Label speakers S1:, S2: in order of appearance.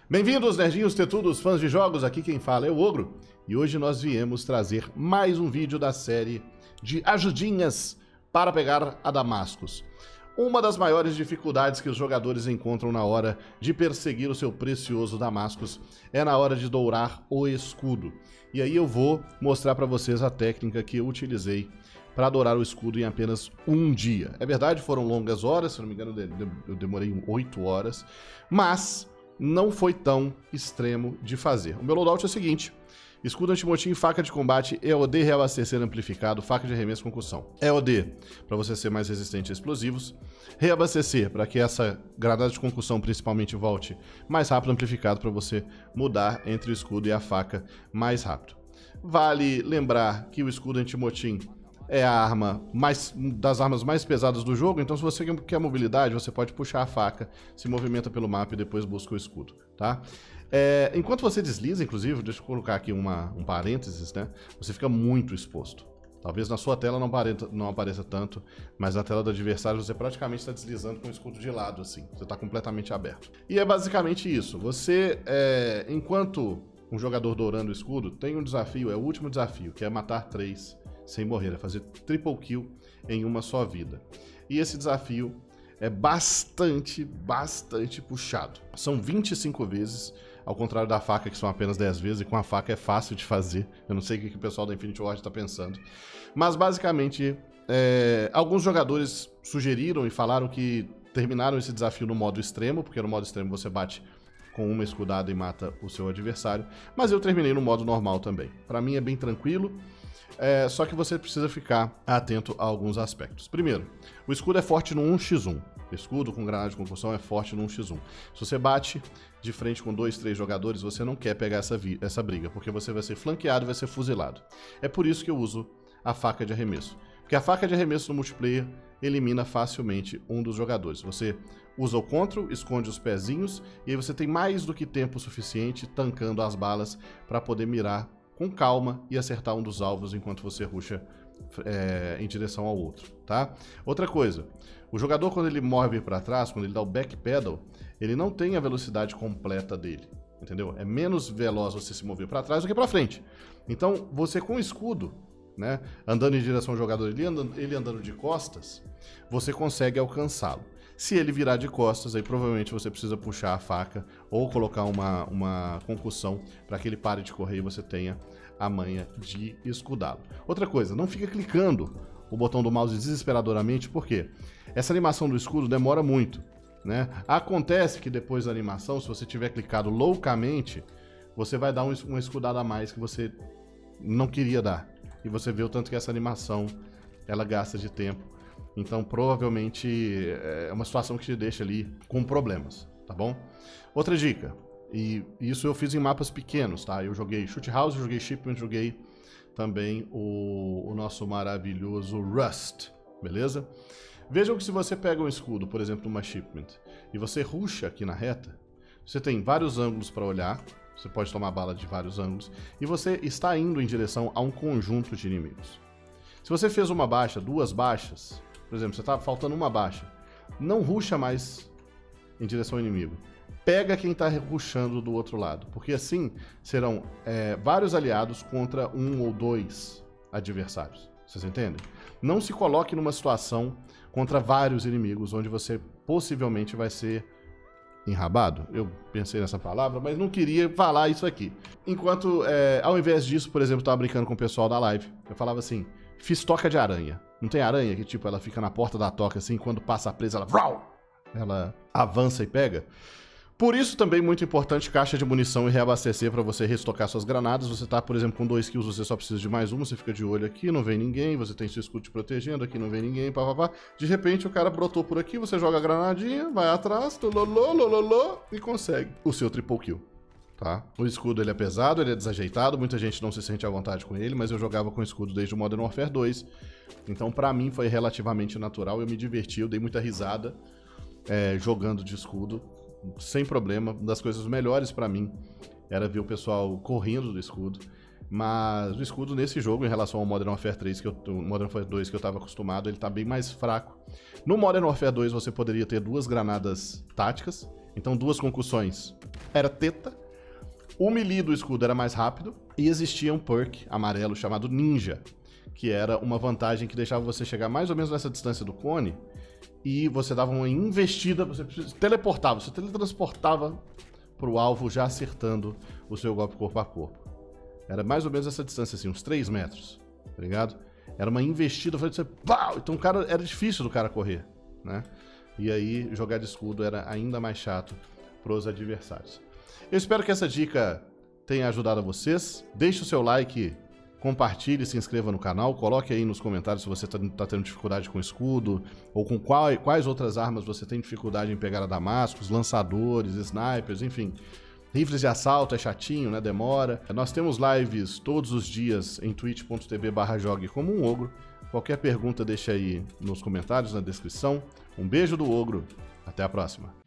S1: Bem-vindos, nerdinhos, tetudos, fãs de jogos, aqui quem fala é o Ogro. E hoje nós viemos trazer mais um vídeo da série de ajudinhas para pegar a Damascus. Uma das maiores dificuldades que os jogadores encontram na hora de perseguir o seu precioso Damascus é na hora de dourar o escudo. E aí eu vou mostrar para vocês a técnica que eu utilizei para dourar o escudo em apenas um dia. É verdade, foram longas horas, se não me engano eu demorei 8 horas, mas não foi tão extremo de fazer. O meu loadout é o seguinte: escudo antimotim, faca de combate, EOD reabastecer amplificado, faca de arremesso concussão. EOD para você ser mais resistente a explosivos, reabastecer para que essa granada de concussão principalmente volte mais rápido, amplificado para você mudar entre o escudo e a faca mais rápido. Vale lembrar que o escudo antimotim é a arma das armas mais pesadas do jogo, então se você quer mobilidade, você pode puxar a faca, se movimenta pelo mapa e depois busca o escudo, tá? Enquanto você desliza, inclusive, deixa eu colocar aqui um parênteses, né? Você fica muito exposto. Talvez na sua tela não apareça tanto, mas na tela do adversário você praticamente está deslizando com o escudo de lado, assim. Você está completamente aberto. E é basicamente isso. Você, enquanto um jogador dourando o escudo, tem um desafio, é o último desafio, que é matar 3 sem morrer, é fazer triple kill em uma só vida. E esse desafio é bastante puxado. São 25 vezes, ao contrário da faca, que são apenas 10 vezes, e com a faca é fácil de fazer. Eu não sei o que o pessoal da Infinity Ward está pensando. Mas, basicamente, alguns jogadores sugeriram e falaram que terminaram esse desafio no modo extremo, porque no modo extremo você bate com uma escudada e mata o seu adversário. Mas eu terminei no modo normal também. Para mim é bem tranquilo. Só que você precisa ficar atento a alguns aspectos. Primeiro, o escudo é forte no 1x1. O escudo com granada de concussão é forte no 1x1. Se você bate de frente com 2, 3 jogadores, você não quer pegar essa briga, porque você vai ser flanqueado e vai ser fuzilado. É por isso que eu uso a faca de arremesso. Porque a faca de arremesso no multiplayer elimina facilmente um dos jogadores. Você usa o control, esconde os pezinhos, e aí você tem mais do que tempo suficiente tancando as balas para poder mirar com calma e acertar um dos alvos enquanto você rusha em direção ao outro, tá? Outra coisa, o jogador quando ele move para trás, quando ele dá o backpedal, ele não tem a velocidade completa dele, entendeu? É menos veloz você se mover para trás do que para frente. Então, você com o escudo, né, andando em direção ao jogador, ele andando de costas, você consegue alcançá-lo. Se ele virar de costas, aí provavelmente você precisa puxar a faca ou colocar uma concussão para que ele pare de correr e você tenha a manha de escudá-lo. Outra coisa, não fica clicando o botão do mouse desesperadoramente, porque essa animação do escudo demora muito, né? Acontece que depois da animação, se você tiver clicado loucamente, você vai dar uma escudada a mais que você não queria dar. E você vê o tanto que essa animação ela gasta de tempo. Então, provavelmente, é uma situação que te deixa ali com problemas, tá bom? Outra dica, e isso eu fiz em mapas pequenos, tá? Eu joguei Shoot House, joguei Shipment, joguei também o nosso maravilhoso Rust, beleza? Vejam que se você pega um escudo, por exemplo, numa Shipment, e você rusha aqui na reta, você tem vários ângulos para olhar, você pode tomar bala de vários ângulos, e você está indo em direção a um conjunto de inimigos. Se você fez uma baixa, 2 baixas, por exemplo, você está faltando uma baixa, não rusha mais em direção ao inimigo. Pega quem está rushando do outro lado, porque assim serão vários aliados contra 1 ou 2 adversários. Vocês entendem? Não se coloque numa situação contra vários inimigos, onde você possivelmente vai ser enrabado. Eu pensei nessa palavra, mas não queria falar isso aqui. Enquanto, ao invés disso, por exemplo, eu estava brincando com o pessoal da live, eu falava assim: fiz toca de aranha. Não tem aranha que, tipo, ela fica na porta da toca, assim, quando passa a presa, ela avança e pega? Por isso, também, muito importante, caixa de munição e reabastecer para você restocar suas granadas. Você tá, por exemplo, com 2 kills, você só precisa de mais uma, você fica de olho aqui, não vem ninguém, você tem seu escudo te protegendo, aqui não vem ninguém, papapá. De repente, o cara brotou por aqui, você joga a granadinha, vai atrás, lololololô, e consegue o seu triple kill. Tá? O escudo ele é pesado, ele é desajeitado, muita gente não se sente à vontade com ele, mas eu jogava com escudo desde o Modern Warfare 2, então pra mim foi relativamente natural, eu me diverti, eu dei muita risada jogando de escudo, sem problema. Uma das coisas melhores pra mim era ver o pessoal correndo do escudo, mas o escudo nesse jogo, em relação ao Modern Warfare 3, Modern Warfare 2 que eu tava acostumado, ele tá bem mais fraco. No Modern Warfare 2 você poderia ter 2 granadas táticas, Então 2 concussões era teta. O melee do escudo era mais rápido. E existia um perk amarelo chamado Ninja, que era uma vantagem que deixava você chegar mais ou menos nessa distância do cone e você dava uma investida, você teleportava, você teletransportava pro alvo já acertando o seu golpe corpo a corpo. Era mais ou menos essa distância assim, uns 3 metros, tá ligado? Era uma investida, você, pau! Então o cara, era difícil do cara correr, né? E aí jogar de escudo era ainda mais chato pros adversários. Eu espero que essa dica tenha ajudado a vocês. Deixe o seu like, compartilhe, se inscreva no canal, coloque aí nos comentários se você tá tendo dificuldade com escudo, ou com quais outras armas você tem dificuldade em pegar a Damascus, lançadores, snipers, enfim. Rifles de assalto é chatinho, né? Demora. Nós temos lives todos os dias em twitch.tv/jogue como um ogro. Qualquer pergunta deixa aí nos comentários, na descrição. Um beijo do ogro, até a próxima.